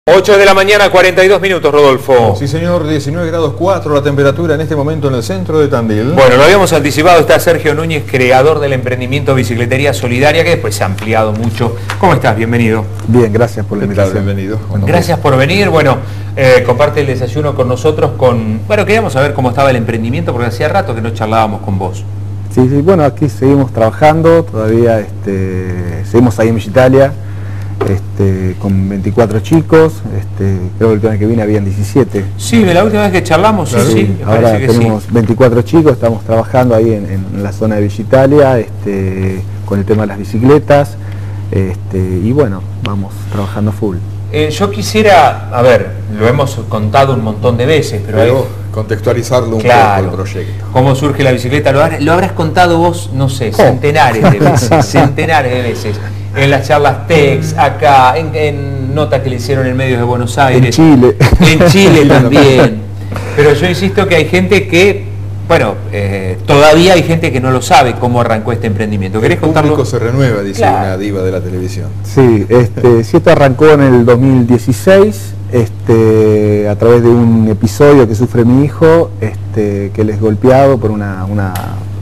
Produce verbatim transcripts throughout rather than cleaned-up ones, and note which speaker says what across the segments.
Speaker 1: ocho de la mañana, cuarenta y dos minutos, Rodolfo.
Speaker 2: Sí, señor, diecinueve grados cuatro la temperatura en este momento en el centro de Tandil.
Speaker 1: Bueno, lo habíamos anticipado, está Sergio Núñez, creador del emprendimiento Bicicletería Solidaria, que después se ha ampliado mucho. ¿Cómo estás? Bienvenido.
Speaker 3: Bien, gracias por la invitación.
Speaker 2: Bienvenido.
Speaker 1: Gracias por venir. Bueno, eh, comparte el desayuno con nosotros con... Bueno, queríamos saber cómo estaba el emprendimiento, porque hacía rato que no charlábamos con vos.
Speaker 3: Sí, sí, bueno, aquí seguimos trabajando, todavía este, seguimos ahí en Italia. Este, con veinticuatro chicos, este, creo que el último año que vine habían diecisiete.
Speaker 1: Sí, de la última vez que charlamos, sí, sí,
Speaker 3: sí,
Speaker 1: me
Speaker 3: ahora
Speaker 1: parece que
Speaker 3: tenemos
Speaker 1: sí.
Speaker 3: veinticuatro chicos, estamos trabajando ahí en, en la zona de Italia, este, con el tema de las bicicletas, este, y bueno, vamos trabajando full.
Speaker 1: Eh, yo quisiera, a ver, lo hemos contado un montón de veces, pero,
Speaker 2: pero
Speaker 1: hay,
Speaker 2: contextualizarlo un
Speaker 1: claro,
Speaker 2: poco el proyecto.
Speaker 1: ¿Cómo surge la bicicleta? Lo, lo habrás contado vos, no sé, centenares de veces, centenares de veces. En las charlas Tex, acá, en, en notas que le hicieron en medios de Buenos Aires.
Speaker 3: En Chile.
Speaker 1: En Chile también. Pero yo insisto que hay gente que, bueno, eh, todavía hay gente que no lo sabe cómo arrancó este emprendimiento. ¿Querés
Speaker 2: el público
Speaker 1: contarlo?
Speaker 2: se renueva, dice
Speaker 1: Claro.
Speaker 2: una diva de la televisión.
Speaker 3: Sí, este, sí, esto arrancó en el dos mil dieciséis, este, a través de un episodio que sufre mi hijo, este, que él es golpeado por una, una,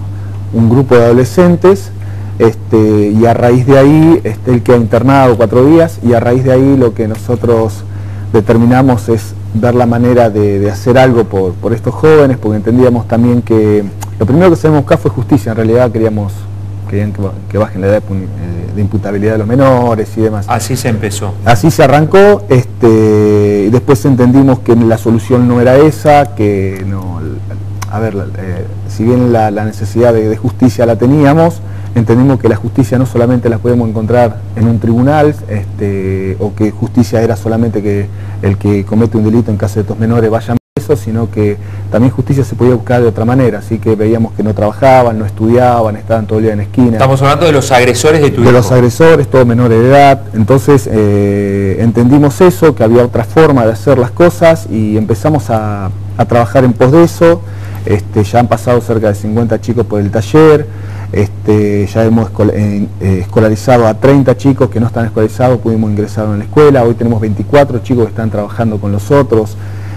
Speaker 3: un grupo de adolescentes. Este, y a raíz de ahí, este, él queda internado cuatro días y a raíz de ahí lo que nosotros determinamos es ver la manera de, de hacer algo por, por estos jóvenes, porque entendíamos también que lo primero que se buscar fue justicia. En realidad queríamos querían que, que bajen la edad de, de imputabilidad de los menores y demás.
Speaker 1: Así se empezó.
Speaker 3: Así se arrancó, este, y después entendimos que la solución no era esa, que no, a ver, eh, si bien la, la necesidad de, de justicia la teníamos, entendimos que la justicia no solamente la podemos encontrar en un tribunal, este, o que justicia era solamente que el que comete un delito en caso de estos menores vaya preso, sino que también justicia se podía buscar de otra manera, así que veíamos que no trabajaban, no estudiaban, estaban todo el día en esquina.
Speaker 1: Estamos hablando de los agresores de tu hijo.
Speaker 3: De los agresores, todos menores de edad. Entonces eh, entendimos eso, que había otra forma de hacer las cosas y empezamos a, a trabajar en pos de eso. Este, ya han pasado cerca de cincuenta chicos por el taller. Este, ya hemos escol eh, escolarizado a treinta chicos que no están escolarizados, pudimos ingresar en la escuela. Hoy tenemos veinticuatro chicos que están trabajando con nosotros,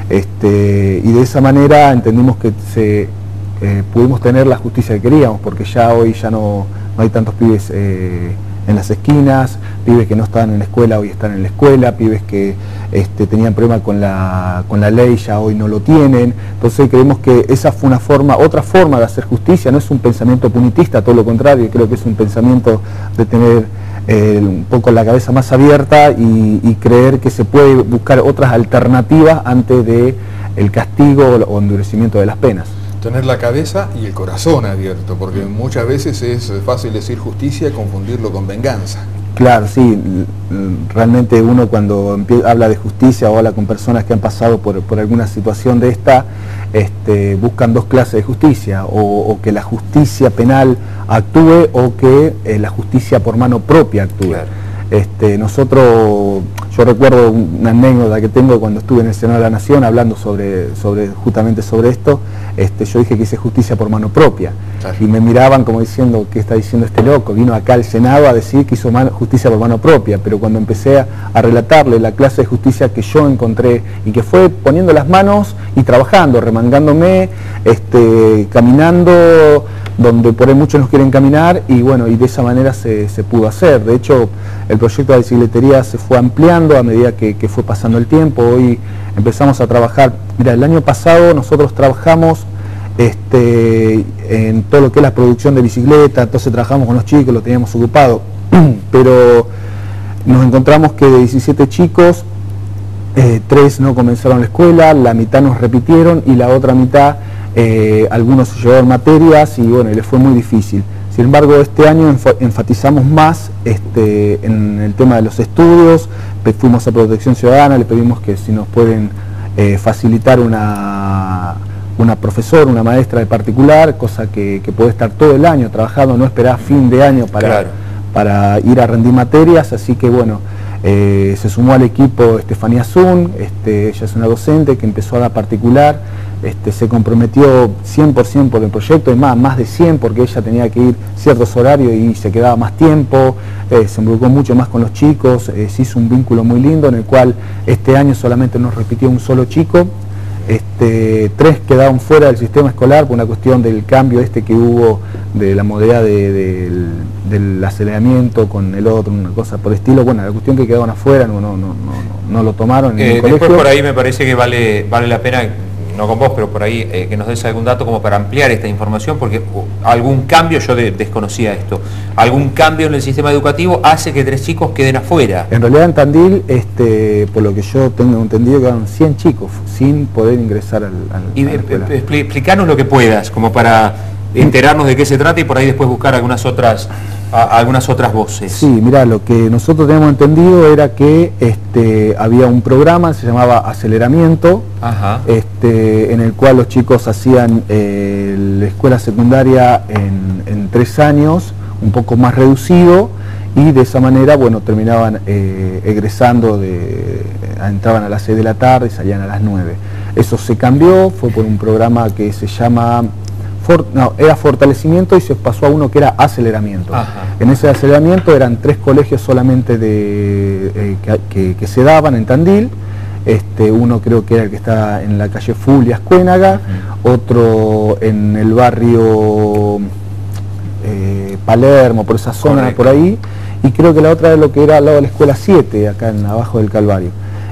Speaker 3: este, y de esa manera entendimos que se, eh, pudimos tener la justicia que queríamos, porque ya hoy ya no, no hay tantos pibes eh, en las esquinas, pibes que no estaban en la escuela hoy están en la escuela, pibes que este, tenían problema con la, con la ley ya hoy no lo tienen. Entonces creemos que esa fue una forma, otra forma de hacer justicia, no es un pensamiento punitista, todo lo contrario, creo que es un pensamiento de tener eh, un poco la cabeza más abierta y, y creer que se puede buscar otras alternativas antes de el castigo o endurecimiento de las penas.
Speaker 2: Tener la cabeza y el corazón abierto, porque muchas veces es fácil decir justicia y confundirlo con venganza.
Speaker 3: Claro, sí, realmente uno cuando habla de justicia o habla con personas que han pasado por, por alguna situación de esta, este, buscan dos clases de justicia, o, o que la justicia penal actúe o que eh, la justicia por mano propia actúe. Claro. Este, nosotros, yo recuerdo una anécdota que tengo cuando estuve en el Senado de la Nación hablando sobre, sobre justamente sobre esto. Este, yo dije que hice justicia por mano propia, claro. Y me miraban como diciendo, ¿qué está diciendo este loco? Vino acá al Senado a decir que hizo mano, justicia por mano propia, pero cuando empecé a, a relatarle la clase de justicia que yo encontré y que fue poniendo las manos y trabajando, remangándome, este, caminando donde por ahí muchos nos quieren caminar, y bueno, y de esa manera se, se pudo hacer. De hecho, el proyecto de bicicletería se fue ampliando a medida que, que fue pasando el tiempo. Hoy empezamos a trabajar, mira, el año pasado nosotros trabajamos este, en todo lo que es la producción de bicicletas, entonces trabajamos con los chicos, lo teníamos ocupado, pero nos encontramos que de diecisiete chicos, eh, tres no comenzaron la escuela, la mitad nos repitieron y la otra mitad, eh, algunos se llevaron materias y bueno, y les fue muy difícil. Sin embargo, este año enfatizamos más este, en el tema de los estudios, fuimos a Protección Ciudadana, le pedimos que si nos pueden eh, facilitar una, una profesora, una maestra de particular, cosa que, que puede estar todo el año trabajando, no esperar fin de año para, claro. para ir a rendir materias, así que bueno, Eh, se sumó al equipo Estefanía Zun, este, ella es una docente que empezó a dar particular, este, se comprometió cien por ciento por el proyecto, y más, más de cien, porque ella tenía que ir ciertos horarios y se quedaba más tiempo, eh, se involucró mucho más con los chicos, eh, se hizo un vínculo muy lindo en el cual este año solamente nos repitió un solo chico. Este, tres quedaron fuera del sistema escolar por una cuestión del cambio este que hubo de la modalidad de, de, del, del aceleramiento con el otro, una cosa por el estilo. Bueno, la cuestión que quedaron afuera no, no, no, no, no lo tomaron en
Speaker 1: eh,
Speaker 3: el
Speaker 1: después
Speaker 3: colegio.
Speaker 1: Por ahí me parece que vale, vale la pena, no con vos, pero por ahí eh, que nos des algún dato como para ampliar esta información, porque uh, algún cambio, yo de, desconocía esto, algún cambio en el sistema educativo hace que tres chicos queden afuera.
Speaker 3: En realidad en Tandil, este, por lo que yo tengo entendido, quedaron cien chicos sin poder ingresar al, al
Speaker 1: y,
Speaker 3: a la escuela.
Speaker 1: Eh, explicanos lo que puedas, como para enterarnos de qué se trata y por ahí después buscar algunas otras a, algunas otras voces.
Speaker 3: Sí, mira, lo que nosotros tenemos entendido era que este, había un programa, se llamaba Aceleramiento,
Speaker 1: Ajá.
Speaker 3: Este, en el cual los chicos hacían eh, la escuela secundaria en, en tres años, un poco más reducido, y de esa manera, bueno, terminaban eh, egresando, de, entraban a las seis de la tarde y salían a las nueve. Eso se cambió, fue por un programa que se llama... For, no, era fortalecimiento y se pasó a uno que era aceleramiento.
Speaker 1: Ajá.
Speaker 3: En ese aceleramiento eran tres colegios solamente de, eh, que, que, que se daban en Tandil. Este, uno creo que era el que está en la calle Fulias, Cuénaga, uh-huh. Otro en el barrio eh, Palermo, por esa zona. Correcto. Por ahí, y creo que la otra era lo que era al lado de la escuela siete, acá en abajo del Calvario.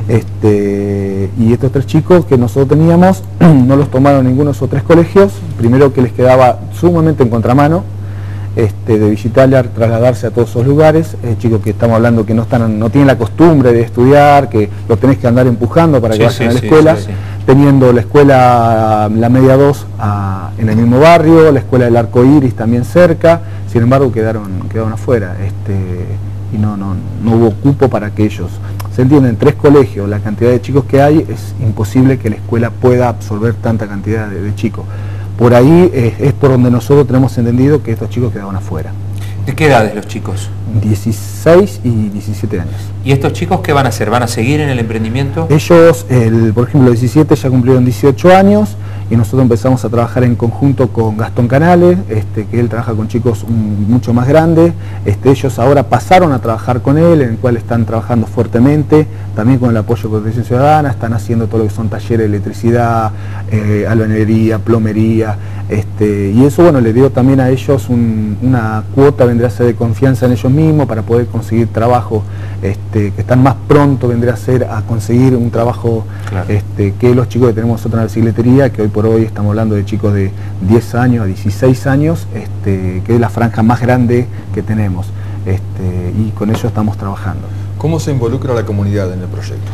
Speaker 3: Este, y estos tres chicos que nosotros teníamos no los tomaron ninguno de esos tres colegios, primero que les quedaba sumamente en contramano este, de visitarle, trasladarse a todos esos lugares, eh, chicos que estamos hablando que no están, no tienen la costumbre de estudiar, que los tenés que andar empujando para que sí, vayan sí, a la escuela, sí, sí, sí. Teniendo la escuela, la media dos a, en el mismo barrio, la escuela del Arco Iris también cerca, sin embargo quedaron, quedaron afuera, este, y no, no, no hubo cupo para que ellos... Se entiende, en tres colegios, la cantidad de chicos que hay, es imposible que la escuela pueda absorber tanta cantidad de, de chicos. Por ahí eh, es por donde nosotros tenemos entendido que estos chicos quedaron afuera.
Speaker 1: ¿De qué edades los chicos?
Speaker 3: dieciséis y diecisiete años.
Speaker 1: ¿Y estos chicos qué van a hacer? ¿Van a seguir en el emprendimiento?
Speaker 3: Ellos, el, por ejemplo, los diecisiete ya cumplieron dieciocho años y nosotros empezamos a trabajar en conjunto con Gastón Canales, este, que él trabaja con chicos um, mucho más grandes. Este, ellos ahora pasaron a trabajar con él, en el cual están trabajando fuertemente, también con el apoyo de Protección Ciudadana, están haciendo todo lo que son talleres de electricidad, eh, albañilería, plomería, este, y eso bueno le dio también a ellos un, una cuota, vendría a ser de confianza en ellos mismos para poder conseguir trabajo, este, que están más pronto, vendría a ser a conseguir un trabajo claro. este, que los chicos que tenemos nosotros en la bicicletería, que hoy por hoy estamos hablando de chicos de diez años a dieciséis años, este, que es la franja más grande que tenemos, este, y con ello estamos trabajando.
Speaker 2: ¿Cómo se involucra la comunidad en el proyecto?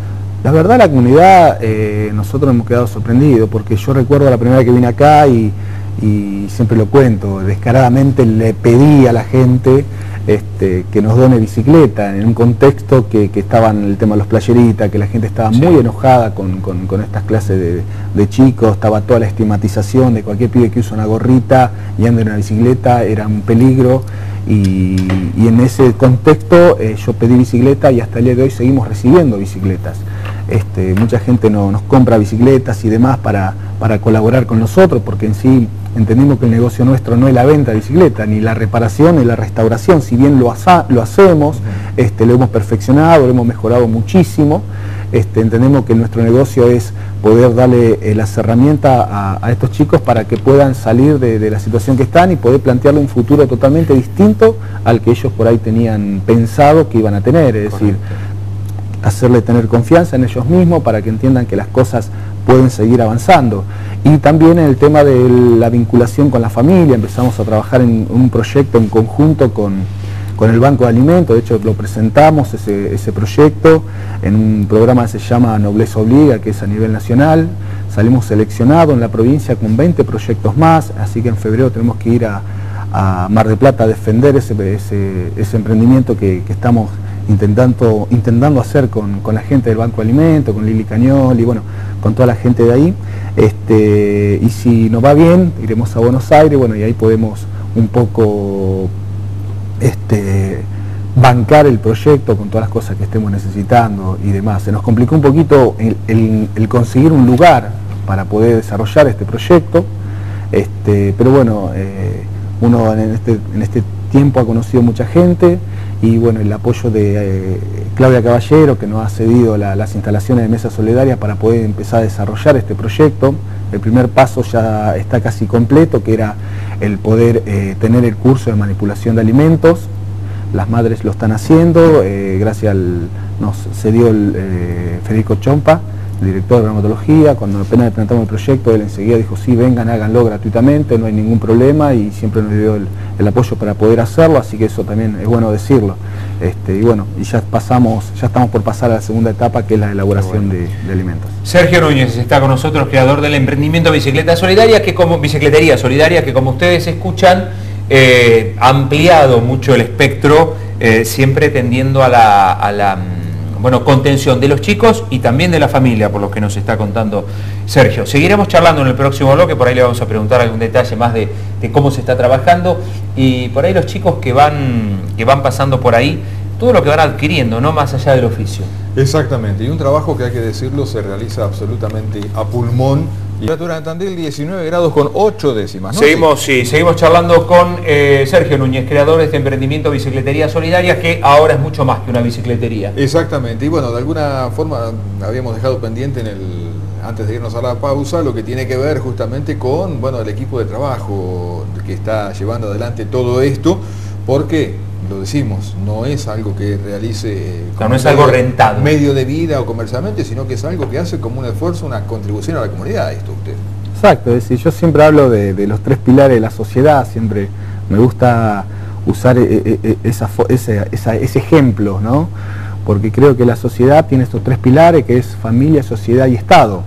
Speaker 3: La verdad, la comunidad, eh, nosotros hemos quedado sorprendidos, porque yo recuerdo la primera vez que vine acá y, y siempre lo cuento, descaradamente le pedí a la gente este, que nos done bicicleta, en un contexto que, que estaban el tema de los playeritas, que la gente estaba sí. muy enojada con, con, con estas clases de, de chicos, estaba toda la estigmatización de cualquier pibe que usa una gorrita y anda en una bicicleta, era un peligro. Y, y en ese contexto eh, yo pedí bicicleta y hasta el día de hoy seguimos recibiendo bicicletas. Este, mucha gente no, nos compra bicicletas y demás para, para colaborar con nosotros, porque en sí entendemos que el negocio nuestro no es la venta de bicicleta, ni la reparación ni la restauración, si bien lo, asa, lo hacemos, este, lo hemos perfeccionado, lo hemos mejorado muchísimo. Este, entendemos que nuestro negocio es poder darle eh, las herramientas a, a estos chicos para que puedan salir de, de la situación que están y poder plantearle un futuro totalmente distinto al que ellos por ahí tenían pensado que iban a tener, es decir, hacerle tener confianza en ellos mismos para que entiendan que las cosas pueden seguir avanzando. Y también en el tema de la vinculación con la familia, empezamos a trabajar en un proyecto en conjunto con con el Banco de Alimentos, de hecho lo presentamos ese, ese proyecto en un programa que se llama Nobleza Obliga, que es a nivel nacional, salimos seleccionados en la provincia con veinte proyectos más, así que en febrero tenemos que ir a, a Mar del Plata a defender ese, ese, ese emprendimiento que, que estamos intentando, intentando hacer con, con la gente del Banco de Alimentos, con Lili Cañoli, bueno, con toda la gente de ahí, este, y si nos va bien, iremos a Buenos Aires, bueno, y ahí podemos un poco... Este, bancar el proyecto con todas las cosas que estemos necesitando y demás. Se nos complicó un poquito el, el, el conseguir un lugar para poder desarrollar este proyecto, este, pero bueno, eh, uno en este, en este tiempo ha conocido mucha gente y bueno, el apoyo de eh, Claudia Caballero, que nos ha cedido la, las instalaciones de Mesa Solidaria para poder empezar a desarrollar este proyecto. El primer paso ya está casi completo, que era el poder eh, tener el curso de manipulación de alimentos. Las madres lo están haciendo, eh, gracias al, nos cedió el, eh, Federico Chompa, el director de dermatología. Cuando apenas le presentamos el proyecto, él enseguida dijo, sí, vengan, háganlo gratuitamente, no hay ningún problema, y siempre nos dio el, el apoyo para poder hacerlo, así que eso también es bueno decirlo. Este, y bueno, y ya pasamos, ya estamos por pasar a la segunda etapa, que es la elaboración bueno. de, de alimentos.
Speaker 1: Sergio Núñez está con nosotros, creador del emprendimiento Bicicleta Solidaria, que como Bicicletería Solidaria, que como ustedes escuchan, eh, ha ampliado mucho el espectro, eh, siempre tendiendo a la, a la bueno, contención de los chicos y también de la familia, por lo que nos está contando Sergio. Seguiremos charlando en el próximo bloque, por ahí le vamos a preguntar algún detalle más de, de cómo se está trabajando, y por ahí los chicos que van, que van pasando por ahí, todo lo que van adquiriendo, no más allá del oficio.
Speaker 2: Exactamente, y un trabajo que hay que decirlo se realiza absolutamente a pulmón. Y la temperatura en Tandil diecinueve grados con ocho décimas, ¿no?
Speaker 1: Seguimos, sí, seguimos charlando con eh, Sergio Núñez, creador de este emprendimiento Bicicletería Solidaria, que ahora es mucho más que una bicicletería.
Speaker 2: Exactamente, y bueno, de alguna forma habíamos dejado pendiente en el, antes de irnos a la pausa, lo que tiene que ver justamente con, bueno, el equipo de trabajo que está llevando adelante todo esto, porque lo decimos, no es algo que realice
Speaker 1: no, no es algo rentado,
Speaker 2: medio de vida o comercialmente, sino que es algo que hace como un esfuerzo, una contribución a la comunidad, esto usted.
Speaker 3: Exacto, es decir, yo siempre hablo de, de los tres pilares de la sociedad, siempre me gusta usar esa, ese, esa, ese ejemplo, ¿no? Porque creo que la sociedad tiene estos tres pilares, que es familia, sociedad y Estado.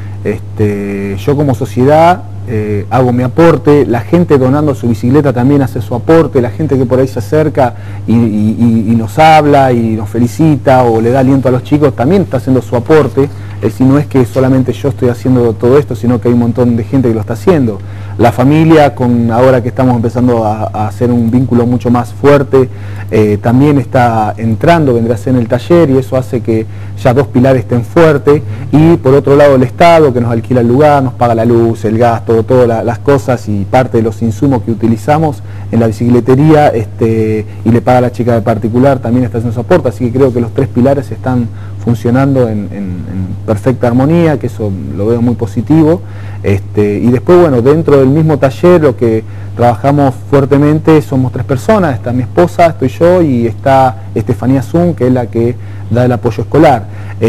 Speaker 3: Este, yo como sociedad eh, hago mi aporte, la gente donando su bicicleta también hace su aporte, la gente que por ahí se acerca y, y, y nos habla y nos felicita o le da aliento a los chicos también está haciendo su aporte. Es decir, no es que solamente yo estoy haciendo todo esto, sino que hay un montón de gente que lo está haciendo. La familia, con ahora que estamos empezando a, a hacer un vínculo mucho más fuerte, eh, también está entrando, vendrá a ser en el taller, y eso hace que ya dos pilares estén fuertes. Y por otro lado el Estado, que nos alquila el lugar, nos paga la luz, el gas, todo, todas la, las cosas y parte de los insumos que utilizamos en la bicicletería, este, y le paga a la chica de particular, también está haciendo su aporte. Así que creo que los tres pilares están funcionando en, en, en perfecta armonía, que eso lo veo muy positivo. Este, y después, bueno, dentro del mismo taller lo que trabajamos fuertemente somos tres personas, está mi esposa, estoy yo y está Estefanía Zun, que es la que da el apoyo escolar.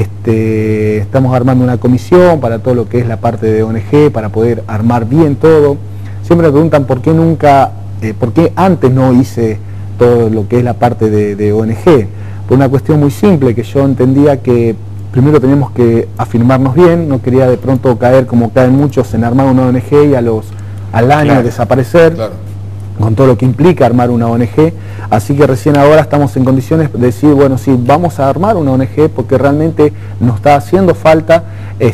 Speaker 3: Este, estamos armando una comisión para todo lo que es la parte de O N G, para poder armar bien todo. Siempre me preguntan por qué nunca, eh, por qué antes no hice todo lo que es la parte de, de O N G. Por una cuestión muy simple, que yo entendía que primero teníamos que afirmarnos bien, no quería de pronto caer como caen muchos en armar una O N G y a los, al año claro, desaparecer, claro, con todo lo que implica armar una O N G. Así que recién ahora estamos en condiciones de decir, bueno, sí, vamos a armar una O N G porque realmente nos está haciendo falta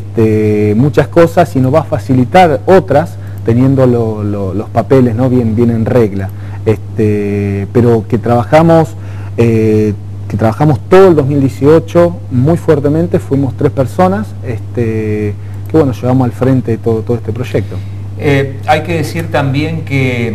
Speaker 3: este, muchas cosas y nos va a facilitar otras teniendo lo, lo, los papeles, ¿no? bien, bien en regla. Este, pero que trabajamos... Eh, que trabajamos todo el dos mil dieciocho muy fuertemente, fuimos tres personas, este, que bueno, llevamos al frente todo, todo este proyecto.
Speaker 1: Eh, hay que decir también que,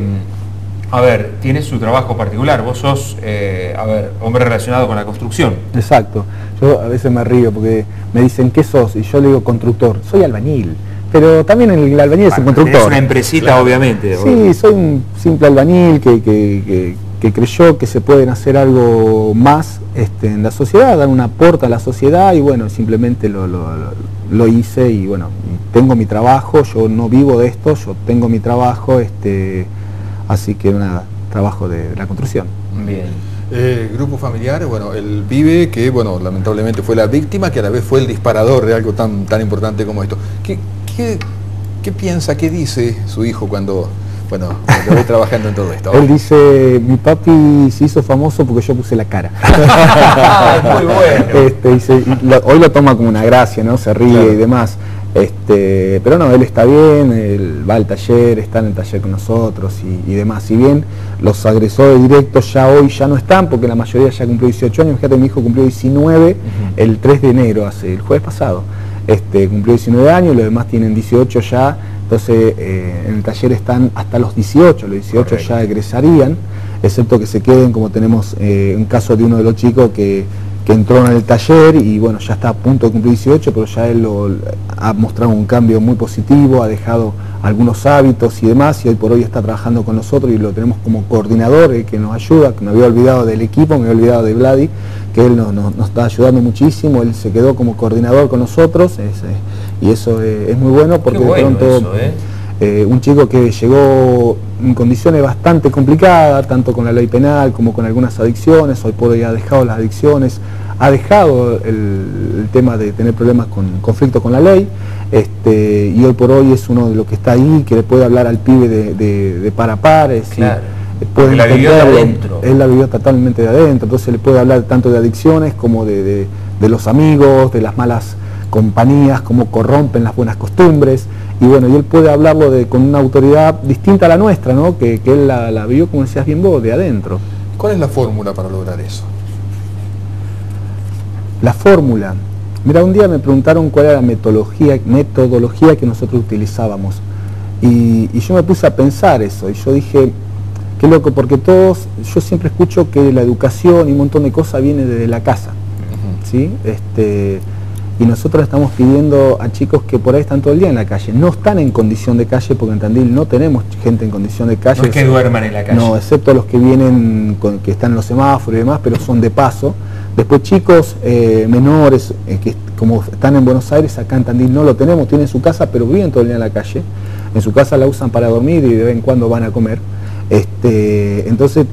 Speaker 1: a ver, tienes su trabajo particular, vos sos, eh, a ver, hombre relacionado con la construcción.
Speaker 3: Exacto, yo a veces me río porque me dicen, ¿qué sos? Y yo le digo, constructor, soy albañil. Pero también el albañil bueno, es un constructor.
Speaker 1: Es una empresita, claro, obviamente.
Speaker 3: Sí, soy un simple albañil que, que, que, que creyó que se pueden hacer algo más este, en la sociedad, dar un aporte a la sociedad, y bueno, simplemente lo, lo, lo, lo hice, y bueno, tengo mi trabajo, yo no vivo de esto, yo tengo mi trabajo, este, así que nada, trabajo de, de la construcción.
Speaker 1: Bien.
Speaker 2: Eh, grupo familiar, bueno, el pibe que, bueno, lamentablemente fue la víctima, que a la vez fue el disparador de algo tan, tan importante como esto. ¿Qué, qué, qué piensa, qué dice su hijo cuando, bueno, cuando ve trabajando en todo esto?
Speaker 3: Él dice, mi papi se hizo famoso porque yo puse la cara.
Speaker 1: Muy bueno.
Speaker 3: Este, dice, y lo, hoy lo toma como una gracia, ¿no? Se ríe, claro, y demás. Este, pero no, él está bien, él va al taller, está en el taller con nosotros y, y demás. Si bien los agresores directos ya hoy ya no están, porque la mayoría ya cumplió dieciocho años, fíjate, mi hijo cumplió diecinueve uh-huh. el tres de enero, hace el jueves pasado. Este, cumplió diecinueve años, los demás tienen dieciocho ya, entonces eh, en el taller están hasta los dieciocho, los dieciocho Correcto. Ya egresarían, excepto que se queden, como tenemos eh, un caso de uno de los chicos que que entró en el taller y bueno, ya está a punto de cumplir dieciocho, pero ya él lo, ha mostrado un cambio muy positivo, ha dejado algunos hábitos y demás, y hoy por hoy está trabajando con nosotros y lo tenemos como coordinador, eh, que nos ayuda, que me había olvidado del equipo, me había olvidado de Vladi, que él nos, nos, nos está ayudando muchísimo, él se quedó como coordinador con nosotros, es, eh, y eso eh, es muy bueno, porque
Speaker 1: bueno
Speaker 3: de pronto...
Speaker 1: Eso, ¿eh?
Speaker 3: Eh, un chico que llegó en condiciones bastante complicadas, tanto con la ley penal como con algunas adicciones, hoy por hoy ha dejado las adicciones, ha dejado el, el tema de tener problemas con conflicto con la ley, este, y hoy por hoy es uno de los que está ahí, que le puede hablar al pibe de, de, de par a par, es
Speaker 1: claro.
Speaker 3: decir, puede
Speaker 1: la vivió de adentro.
Speaker 3: Él la vivió totalmente de adentro, entonces le puede hablar tanto de adicciones como de, de, de los amigos, de las malas compañías, cómo corrompen las buenas costumbres, y bueno, y él puede hablarlo de, con una autoridad distinta a la nuestra, ¿no? que, que él la, la vio, como decías bien vos, de adentro.
Speaker 2: ¿Cuál es la fórmula para lograr eso?
Speaker 3: La fórmula, mira, un día me preguntaron cuál era la metodología, metodología que nosotros utilizábamos, y, y yo me puse a pensar eso, y yo dije, qué loco, porque todos, yo siempre escucho que la educación y un montón de cosas viene desde la casa, uh-huh. ¿sí? Este... y nosotros estamos pidiendo a chicos que por ahí están todo el día en la calle, no están en condición de calle, porque en Tandil no tenemos gente en condición de calle.
Speaker 1: No es que duerman en la calle.
Speaker 3: No, excepto los que vienen, con, que están en los semáforos y demás, pero son de paso. Después chicos eh, menores, eh, que como están en Buenos Aires, acá en Tandil no lo tenemos, tienen su casa, pero viven todo el día en la calle. En su casa la usan para dormir y de vez en cuando van a comer. Este, entonces,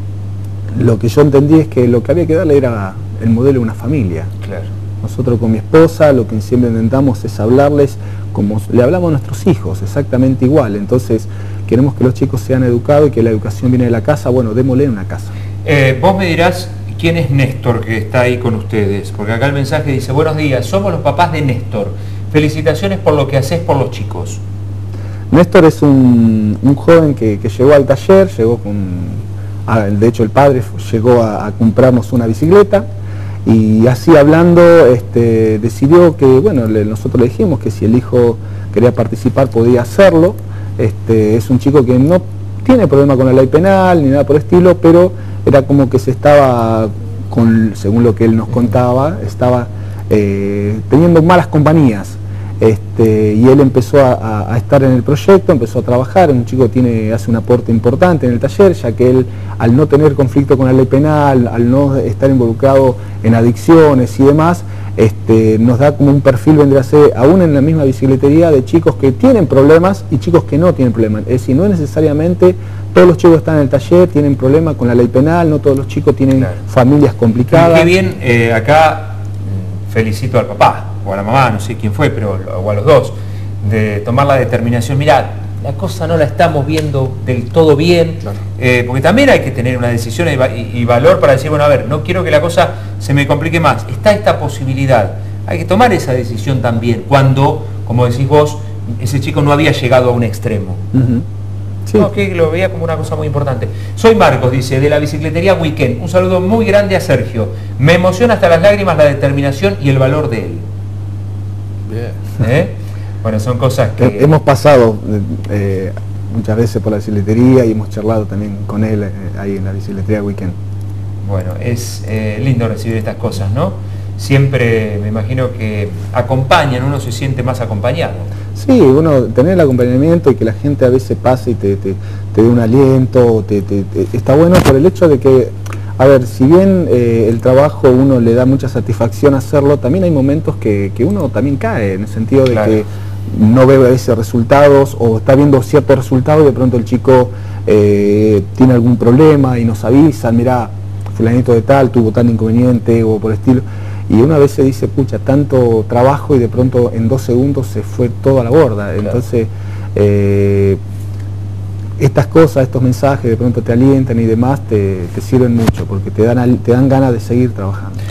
Speaker 3: lo que yo entendí es que lo que había que darle era el modelo de una familia.
Speaker 1: Claro.
Speaker 3: Nosotros con mi esposa lo que siempre intentamos es hablarles como le hablamos a nuestros hijos, exactamente igual. Entonces queremos que los chicos sean educados y que la educación viene de la casa, bueno, démosle una casa.
Speaker 1: Eh, vos me dirás quién es Néstor que está ahí con ustedes, porque acá el mensaje dice, buenos días, somos los papás de Néstor, felicitaciones por lo que haces por los chicos.
Speaker 3: Néstor es un, un joven que, que llegó al taller, llegó con, a, de hecho el padre llegó a, a comprarnos una bicicleta, y así hablando este, decidió que, bueno, le, nosotros le dijimos que si el hijo quería participar podía hacerlo. Este, es un chico que no tiene problema con la ley penal ni nada por el estilo, pero era como que se estaba, con, según lo que él nos contaba, estaba eh, teniendo malas compañías. Este, y él empezó a, a, a estar en el proyecto, empezó a trabajar, un chico que tiene, hace un aporte importante en el taller, ya que él, al no tener conflicto con la ley penal, al no estar involucrado en adicciones y demás, este, nos da como un perfil, vendría a ser, aún en la misma bicicletería, de chicos que tienen problemas y chicos que no tienen problemas. Es decir, no es necesariamente todos los chicos que están en el taller tienen problemas con la ley penal, no todos los chicos tienen claro. familias complicadas.
Speaker 1: Qué bien, eh, acá felicito al papá o a la mamá, no sé quién fue, pero o a los dos, de tomar la determinación, mirá, la cosa no la estamos viendo del todo bien, claro. eh, porque también hay que tener una decisión y, y, y valor para decir, bueno, a ver, no quiero que la cosa se me complique más, está esta posibilidad, hay que tomar esa decisión también, cuando, como decís vos, ese chico no había llegado a un extremo. Uh-huh. Sí. No, que lo veía como una cosa muy importante. Soy Marcos, dice, de la bicicletería Weekend, un saludo muy grande a Sergio, me emociona hasta las lágrimas la determinación y el valor de él. Bien. ¿Eh? Bueno, son cosas que...
Speaker 3: Hemos pasado eh, muchas veces por la bicicletería y hemos charlado también con él eh, ahí en la bicicletería Weekend.
Speaker 1: Bueno, es eh, lindo recibir estas cosas, ¿no? Siempre me imagino que acompañan, uno se siente más acompañado.
Speaker 3: Sí, uno tener el acompañamiento y que la gente a veces pase y te, te, te dé un aliento, te, te, te, está bueno por el hecho de que, a ver, si bien eh, el trabajo uno le da mucha satisfacción hacerlo, también hay momentos que, que uno también cae, en el sentido de claro. que no ve a veces resultados o está viendo ciertos resultados y de pronto el chico eh, tiene algún problema y nos avisan, mirá, fulanito de tal tuvo tal inconveniente o por el estilo. Y una vez se dice, pucha, tanto trabajo y de pronto en dos segundos se fue todo a la borda. Claro. Entonces, eh, estas cosas, estos mensajes de pronto te alientan y demás, te, te sirven mucho porque te dan, te dan ganas de seguir trabajando.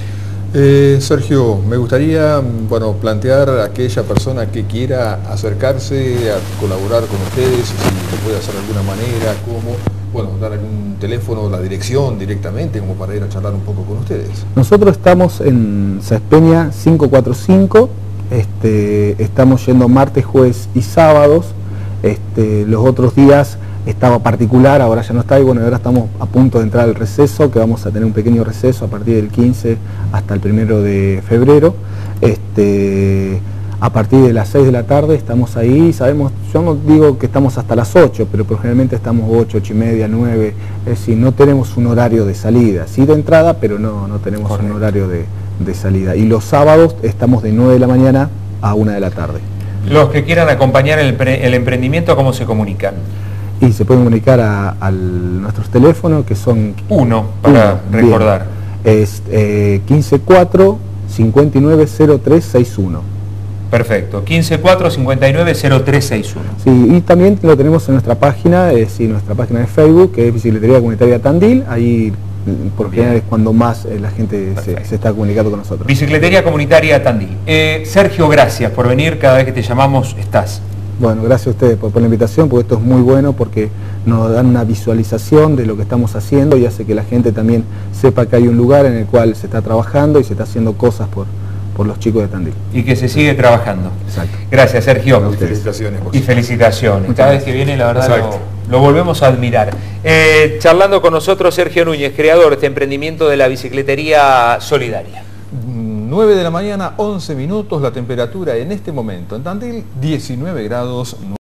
Speaker 2: Eh, Sergio, me gustaría bueno, plantear a aquella persona que quiera acercarse a colaborar con ustedes, si lo puede hacer de alguna manera, cómo, bueno, dar algún teléfono, la dirección directamente, como para ir a charlar un poco con ustedes.
Speaker 3: Nosotros estamos en Sáenz Peña quinientos cuarenta y cinco, este, estamos yendo martes, jueves y sábados, este, los otros días estaba particular, ahora ya no está, y bueno, ahora estamos a punto de entrar al receso, que vamos a tener un pequeño receso a partir del quince hasta el primero de febrero. Este, a partir de las seis de la tarde estamos ahí, sabemos, yo no digo que estamos hasta las ocho, pero generalmente estamos ocho, ocho y media, nueve, es decir, no tenemos un horario de salida, sí de entrada, pero no, no tenemos Correcto. un horario de, de salida. Y los sábados estamos de nueve de la mañana a una de la tarde.
Speaker 1: Los que quieran acompañar el, el emprendimiento, ¿cómo se comunican?
Speaker 3: Y se pueden comunicar a, a nuestros teléfonos, que son...
Speaker 1: Uno, para uno, recordar.
Speaker 3: Bien. Es eh, quince cuatro, cincuenta y nueve, cero tres sesenta y uno.
Speaker 1: Perfecto, quince cuatro, cincuenta y nueve, cero tres sesenta y uno.
Speaker 3: Sí, y también lo tenemos en nuestra página, es decir, nuestra página de Facebook, que es Bicicletería Comunitaria Tandil. Ahí, por lo general, es cuando más eh, la gente se, se está comunicando con nosotros.
Speaker 1: Bicicletería Comunitaria Tandil. Eh, Sergio, gracias por venir, cada vez que te llamamos estás.
Speaker 3: Bueno, gracias a ustedes por, por la invitación, porque esto es muy bueno, porque nos dan una visualización de lo que estamos haciendo y hace que la gente también sepa que hay un lugar en el cual se está trabajando y se está haciendo cosas por, por los chicos de Tandil.
Speaker 1: Y que se sigue trabajando.
Speaker 3: Exacto.
Speaker 1: Gracias, Sergio.
Speaker 2: Y felicitaciones.
Speaker 1: Y felicitaciones.
Speaker 2: Muchas
Speaker 1: Cada
Speaker 2: gracias.
Speaker 1: vez que viene, la verdad, lo, lo volvemos a admirar. Eh, charlando con nosotros, Sergio Núñez, creador de este emprendimiento de la bicicletería solidaria.
Speaker 2: nueve de la mañana, once minutos, la temperatura en este momento en Tandil, diecinueve grados.